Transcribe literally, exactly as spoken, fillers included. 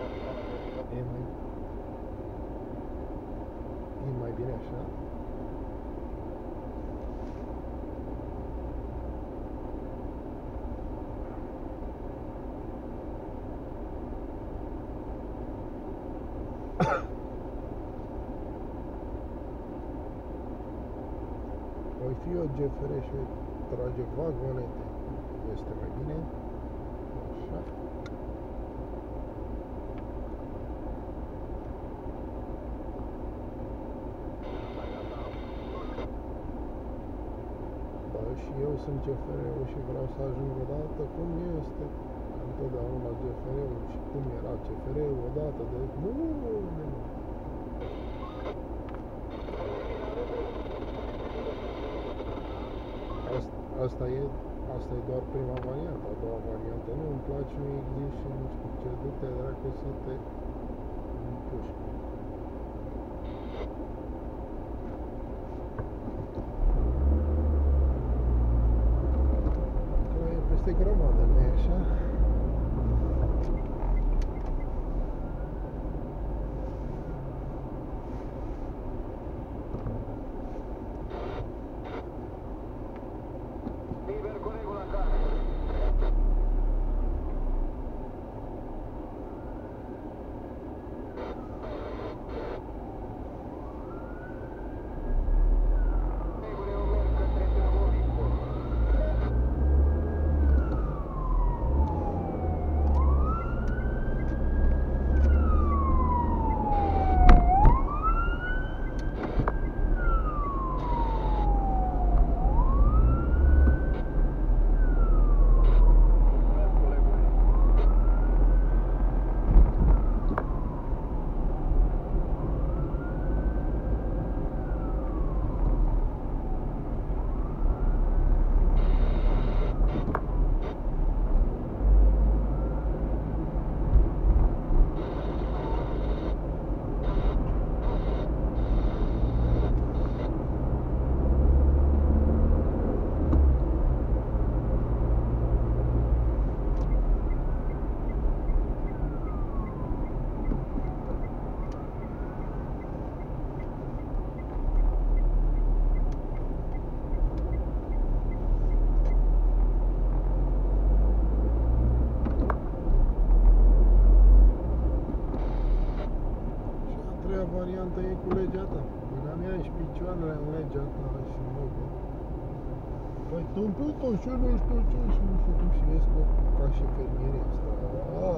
E mai, e mai bine așa. Oi fi o G F R și oi trage vagonete. Este mai bine. Așa. Da, și eu sunt G F R-ul și vreau să ajung odată cum este. Întotdeauna G F R-ul și cum era G F R-ul odată de bune. Asta e, asta e doar prima variantă, a doua variantă nu îmi place, nu există și nu știu ce, du-te dracu să te împuși. Că e peste grămadă, nu-i așa? Varianta e cu legea ta. Mâna mea și picioarele în legea ta și nu văd. Păi tâmpit-o și nu știu ce și nu știu cum și vezi că ca și fermierii asta.